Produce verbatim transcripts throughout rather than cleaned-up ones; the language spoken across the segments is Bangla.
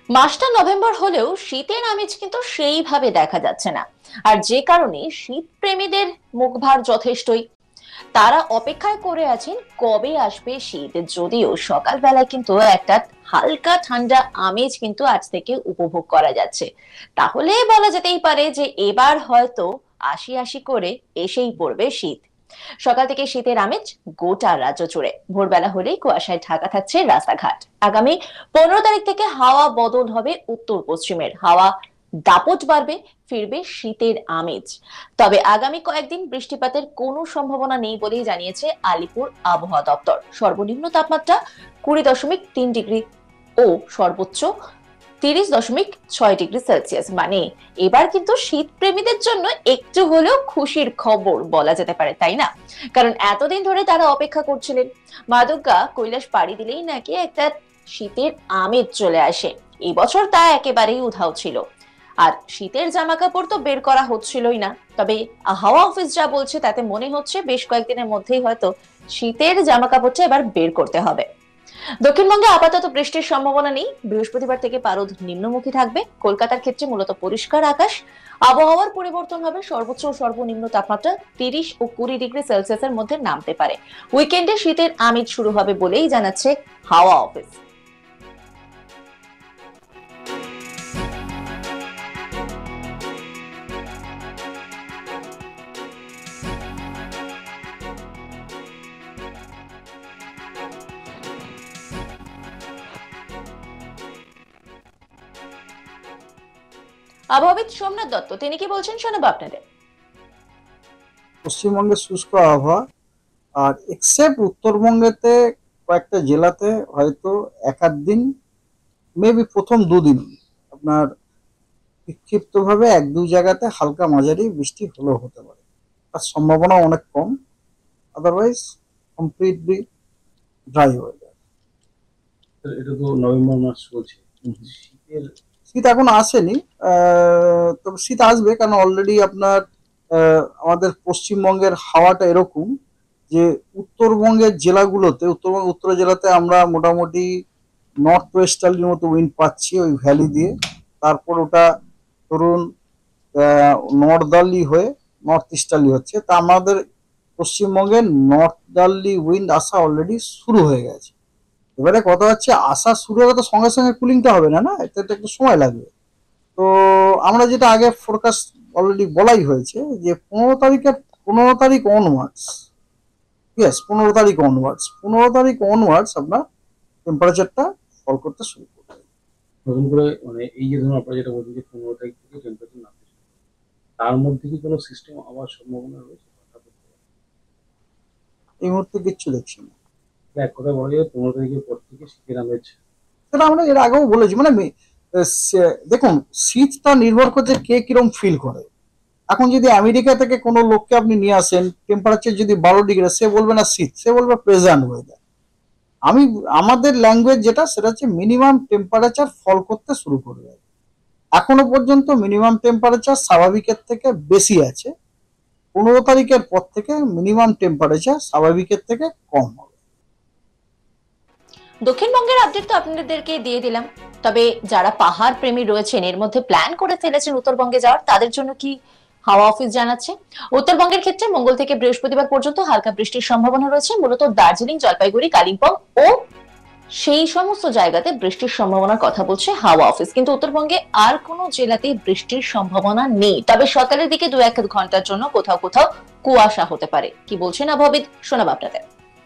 মাসটা নভেম্বর হলেও শীতের আমেজ কিন্তু সেইভাবে দেখা যাচ্ছে না। আর যে কারণে শীত প্রেমীদের মুখভার যথেষ্টই। তারা অপেক্ষায় করে আছেন কবে আসবে শীত, যদিও সকালবেলায় কিন্তু একটা হালকা ঠান্ডা আমেজ কিন্তু আজ থেকে উপভোগ করা যাচ্ছে। তাহলে বলা যেতেই পারে যে এবার হয়তো আশি আশি করে এসেই পড়বে শীত। সকাল থেকে শীতের আমেজ গোটা রাজ্য জুড়ে। ভোরবেলা হলেই কুয়াশায় ঢাকা থাকছে রাস্তাঘাট। আগামী পনেরো তারিখ থেকে হাওয়া বদল হবে উত্তর পশ্চিমের হাওয়া, দাপট বাড়বে, ফিরবে শীতের আমেজ। তবে আগামী কয়েকদিন বৃষ্টিপাতের কোনো সম্ভাবনা নেই বলেই জানিয়েছে আলিপুর আবহাওয়া দপ্তর। সর্বনিম্ন তাপমাত্রা কুড়ি দশমিক তিন ডিগ্রি ও সর্বোচ্চ তিরিশ দশমিক ছয় ডিগ্রি সেলসিয়াস। মানে এবার কিন্তু শীত প্রেমীদের জন্য একটু হলেও খুশির খবর বলা যেতে পারে, তাই না? কারণ এতদিন ধরে তারা অপেক্ষা করছিলেন। মা দুর্গা কৈলাস পাড়ি দিলেই নাকি একটা শীতের আমেজ চলে আসে। এই বছর তা একেবারেই উধাও ছিল। আর শীতের জামা কাপড় তো বের করা হচ্ছিলই না। তবে হাওয়া অফিস যা বলছে তাতে মনে হচ্ছে বেশ কয়েকদিনের মধ্যেই হয়তো শীতের জামা কাপড়টা এবার বের করতে হবে। দক্ষিণবঙ্গে আপাতত বৃষ্টির সম্ভাবনা নেই। বৃহস্পতিবার থেকে পারদ নিম্নমুখী থাকবে। কলকাতার ক্ষেত্রে মূলত পরিষ্কার আকাশ। আবহাওয়ার পরিবর্তন হবে, সর্বোচ্চ ও সর্বনিম্ন তাপমাত্রা তিরিশ ও কুড়ি ডিগ্রি সেলসিয়াসের মধ্যে নামতে পারে। উইকেন্ডে শীতের আমেজ শুরু হবে বলেই জানাচ্ছে হাওয়া অফিস। আবহাওয়াবিদ সোমনাথ দত্ত তিনি কি বলছেন শোনাবো আপনাদের। পশ্চিমবঙ্গের শুষ্ক আবহাওয়া, আর এক্সেপ্ট উত্তরবঙ্গেতে কয়েকটা জেলাতে হয়তো এক আধ দিন, মেবি প্রথম দুদিন আপনার বিক্ষিপ্তভাবে এক দুই জায়গাতে হালকা মাঝারি বৃষ্টি হলেও হতে পারে, তার সম্ভাবনা অনেক কম। Otherwise completely dry weather. এটা তো নভেম্বর মাস চলছে, শীতের শীত এখন আসেনি, আহ, তবে শীত আসবে, কারণ অলরেডি আপনার আহ, আমাদের পশ্চিমবঙ্গের হাওয়াটা এরকম যে উত্তরবঙ্গের জেলাগুলোতে, উত্তরবঙ্গ উত্তর জেলাতে আমরা মোটামুটি নর্থ ওয়েস্টার্লির মতো উইন্ড পাচ্ছি ওই ভ্যালি দিয়ে। তারপর ওটা ধরুন নর্দার্লি হয়ে নর্থ ইস্টার্লি হচ্ছে, তা আমাদের পশ্চিমবঙ্গে নর্দার্লি উইন্ড আসা অলরেডি শুরু হয়ে গেছে। এবারে কথা হচ্ছে আসা শুরু হলে তো সঙ্গে সঙ্গে কুলিংটা হবে না, না এটা তো একটু সময় লাগবে। তো আমরা যেটা আগে ফোরকাস্ট অলরেডি বলাই হয়েছে যে পনেরো তারিখের পনেরো তারিখ অনওয়ার্ডস, ইয়েস পনেরো তারিখ অনওয়ার্ডস পনেরো তারিখ অনওয়ার্ডস আপনার টেম্পারেচারটা ফল করতে শুরু করবে। নতুন করে মানে এই যে ধরুন আপনারা যেটা বলছেন যে পনেরো তারিখ থেকে টেম্পারেচার নামতে শুরু করে, তার মধ্যে কি কোনো সিস্টেম আবার সম্ভাবনা রয়েছে? এই মুহূর্তে কিচ্ছু দেখছি না। এক কথা বলা যায় পনেরো তারিখের পর থেকে শীতের আমেজ। সেটা আমরা এর আগেও বলেছি, মানে মে- আহ, সে- দেখুন, শীতটা নির্ভর করছে কে কিরম ফিল করে। এখন যদি আমেরিকা থেকে কোনো লোককে আপনি নিয়ে আসেন, টেম্পারেচার যদি বারো ডিগ্রি, সে বলবে না শীত, সে বলবে প্রেজেন্ট ওয়েদার। আমি আমাদের ল্যাঙ্গুয়েজ যেটা, সেটা হচ্ছে মিনিমাম টেম্পারেচার ফল করতে শুরু করবে। এখনো পর্যন্ত মিনিমাম টেম্পারেচার স্বাভাবিকের থেকে বেশি আছে। পনেরো তারিখের পর থেকে মিনিমাম টেম্পারেচার স্বাভাবিকের থেকে কম হবে। দক্ষিণবঙ্গের আপডেট তো আপনাদেরকে দিয়ে দিলাম। তবে যারা পাহাড় প্রেমী রয়েছেন, এর মধ্যে প্ল্যান করে ফেলেছেন উত্তরবঙ্গে যাওয়ার, তাদের জন্য কি হাওয়া অফিস জানাচ্ছে। উত্তরবঙ্গের ক্ষেত্রে মঙ্গল থেকে বৃহস্পতিবার পর্যন্ত হালকা বৃষ্টির সম্ভাবনা রয়েছে। মূলত দার্জিলিং, জলপাইগুড়ি, কালিম্পং ও সেই সমস্ত জায়গাতে বৃষ্টির সম্ভাবনার কথা বলছে হাওয়া অফিস। কিন্তু উত্তরবঙ্গে আর কোনো জেলাতে বৃষ্টির সম্ভাবনা নেই। তবে সকালের দিকে দু এক ঘন্টার জন্য কোথাও কোথাও কুয়াশা হতে পারে। কি বলছেন আবহাওয়াবিদ শোনাবো আপনাদের।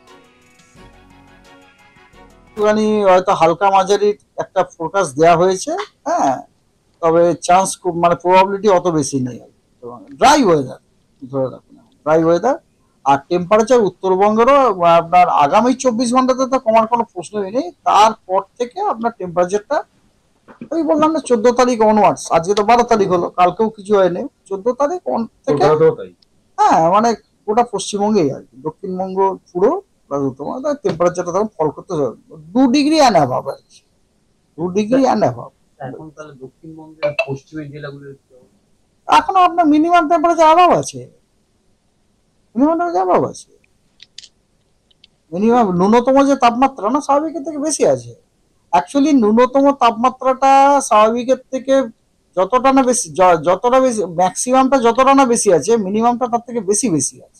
একটুখানি হয়তো হালকা মাঝারি একটা ফোরকাস্ট দেওয়া হয়েছে, হ্যাঁ, তবে চান্স খুব, মানে প্রবাবিলিটি অত বেশি নেই। ড্রাই ওয়েদার, ধরে রাখুন ড্রাই ওয়েদার। আর টেম্পারেচার উত্তরবঙ্গেরও আপনার আগামী চব্বিশ ঘন্টাতে তো কমার কোনো প্রশ্নই নেই। তারপর থেকে আপনার টেম্পারেচারটা ওই বললাম না, চোদ্দ তারিখ অনওয়ার্ডস, আজকে তো বারো তারিখ হলো, কালকেও কিছু হয়নি, চোদ্দ তারিখ on থেকে, কলকাতাতেও তাই। হ্যাঁ মানে গোটা পশ্চিমবঙ্গেই আর কি, দক্ষিণবঙ্গ পুরো তোমার টেম্পারেচারটা তখন ফল করতে হবে দু ডিগ্রি অ্যান্ড অ্যাভাব আর কি, দু ডিগ্রি অ্যান্ড অ্যাভাব। এখন তাহলে দক্ষিণবঙ্গের পশ্চিমের জেলাগুলো এখনো আপনার মিনিমাম টেম্পারেচার অ্যাভাব আছে, মিনিমাম টেম্পারেচার অ্যাভাব আছে, মিনিমাম ন্যূনতম যে তাপমাত্রা না স্বাভাবিকের থেকে বেশি আছে। অ্যাকচুয়ালি ন্যূনতম তাপমাত্রাটা স্বাভাবিকের থেকে যতটা না বেশি, যতটা বেশি ম্যাক্সিমামটা যতটা না বেশি আছে, মিনিমামটা তার থেকে বেশি বেশি আছে,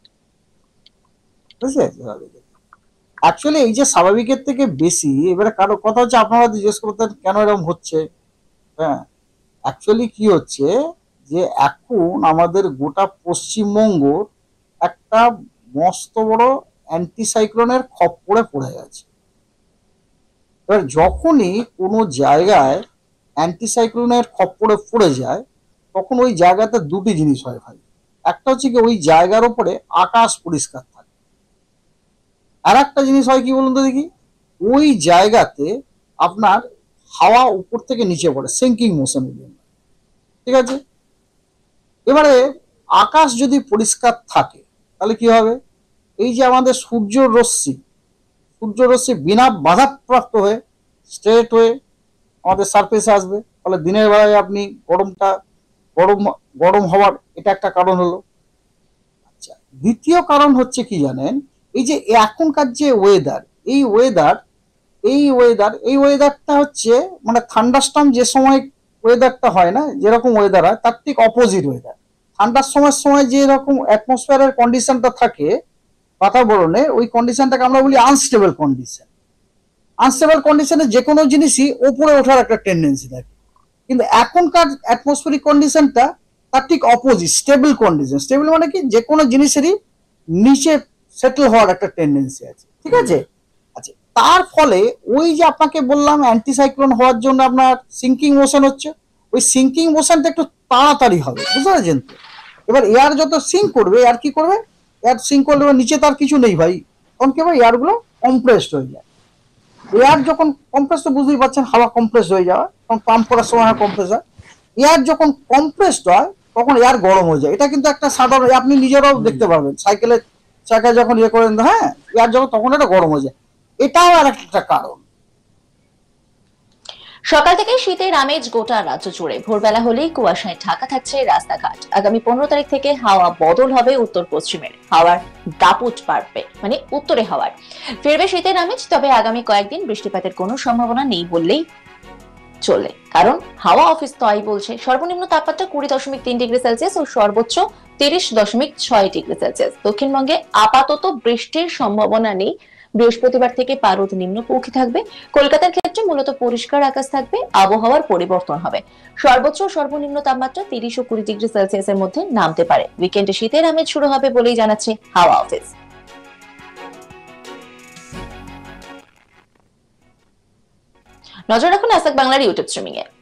বুঝতে পারছি। অ্যাকচুয়ালি এই যে স্বাভাবিকের থেকে বেশি, এবারে কারো কথা হচ্ছে আপনারা জিজ্ঞেস করতেন কেন এরকম হচ্ছে। হ্যাঁ, অ্যাকচুয়ালি কি হচ্ছে যে এখন আমাদের গোটা পশ্চিমবঙ্গ একটা মস্ত বড় অ্যান্টিসাইক্লোনের খপ্পরে পড়ে গেছে। এবার যখনই কোনো জায়গায় অ্যান্টিসাইক্লোনের খপ্পরে পড়ে যায়, তখন ওই জায়গাতে দুটি জিনিস হয় ভাই। একটা হচ্ছে কি ওই জায়গার উপরে আকাশ পরিষ্কার থাকে, আর একটা জিনিস হয় কি বলুন তো দেখি, ওই জায়গাতে আপনার হাওয়া উপর থেকে নিচে পড়ে সিঙ্কিং মোশন। ঠিক আছে, এবারে আকাশ যদি পরিষ্কার থাকে তাহলে কি হবে, এই যে আমাদের সূর্য রশ্মি, সূর্য রশ্মি বিনা বাধাপ্রাপ্ত হয়ে স্ট্রেট হয়ে আমাদের সারফেসে আসবে, ফলে দিনের বেলায় আপনি গরমটা গরম গরম হওয়ার এটা একটা কারণ হলো। আচ্ছা, দ্বিতীয় কারণ হচ্ছে কি জানেন, এই যে এখনকার যে ওয়েদার, এই ওয়েদার এই ওয়েদার এই ওয়েদারটা হচ্ছে মানে থান্ডারস্টর্ম যে সময় ওয়েদারটা হয় না, যেরকম ওয়েদার হয় তার ঠিক অপোজিট ওয়েদার। ঠান্ডার সময় সময় যে রকম অ্যাটমসফিয়ারের কন্ডিশনটা থাকে বাতাবরণে, ওই কন্ডিশনটাকে আমরা বলি আনস্টেবল কন্ডিশন। আনস্টেবল কন্ডিশনে যে কোনো জিনিসই উপরে ওঠার একটা টেন্ডেন্সি থাকে, কিন্তু এখনকার অ্যাটমসফিয়ারিক কন্ডিশনটা তার ঠিক অপোজিট, স্টেবল কন্ডিশন। স্টেবল মানে কি, যে কোনো জিনিসেরই নিচে সেটেল হওয়ার একটা টেন্ডেন্সি আছে। ঠিক আছে, আচ্ছা, তার ফলে ওই যে আপনাকে বললাম অ্যান্টিসাইক্লোন হওয়ার জন্য আপনার সিঙ্কিং মোশন হচ্ছে, ওই সিঙ্কিং মোশনটা একটু তাড়াতাড়ি হবে, বুঝতে পারছেন তো। এবার এয়ার যত সিঙ্ক করবে, এয়ার কি করবে, এয়ার সিঙ্ক করলে নিচে তার কিছু নেই ভাই, তখন কি হবে, এয়ারগুলো কম্প্রেসড হয়ে যায়। এয়ার যখন কম্প্রেস, তো বুঝতেই পারছেন হাওয়া কম্প্রেস হয়ে যাওয়া, তখন পাম্প করার সময় কম্প্রেস হয়। এয়ার যখন কম্প্রেসড হয় তখন এয়ার গরম হয়ে যায়। এটা কিন্তু একটা সাধারণ, আপনি নিজেরাও দেখতে পারবেন সাইকেলের চাকা যখন ইয়ে করেন, হ্যাঁ, এয়ার যখন তখন এটা গরম হয়ে যায়। এটাও আর একটা কারণ। সকাল থেকে শীতের আমেজ গোটা রাজ্য জুড়ে, ভোরবেলা হলেই কুয়াশায় ঢাকা থাকছে রাস্তাঘাট। আগামী পনেরো তারিখ থেকে হাওয়া বদল হবে উত্তর পশ্চিমের, হাওয়ার দাপুট বাড়বে, মানে উত্তরে হাওয়ার ফিরবে শীতের আমেজ। তবে আগামী কয়েকদিন বৃষ্টিপাতের কোনো সম্ভাবনা নেই বললেই চলে, কারণ হাওয়া অফিস তাই বলছে। সর্বনিম্ন তাপমাত্রা কুড়ি দশমিক তিন ডিগ্রি সেলসিয়াস ও সর্বোচ্চ তিরিশ দশমিক ছয় ডিগ্রি সেলসিয়াস। দক্ষিণবঙ্গে আপাতত বৃষ্টির সম্ভাবনা নেই। বৃহস্পতিবার থেকে পারদ নিম্নমুখী থাকবে। কলকাতার ক্ষেত্রে মূলত পরিষ্কার আকাশ থাকবে, আবহাওয়ার পরিবর্তন হবে। সর্বোচ্চ ও সর্বনিম্ন তাপমাত্রা তিরিশ ও কুড়ি ডিগ্রি সেলসিয়াসের মধ্যে নামতে পারে। উইকেন্ডে শীতের আমেজ শুরু হবে বলেই জানাচ্ছে হাওয়া অফিস। নজর রাখুন আজ তাক বাংলার ইউটিউব স্ট্রিমিং এ।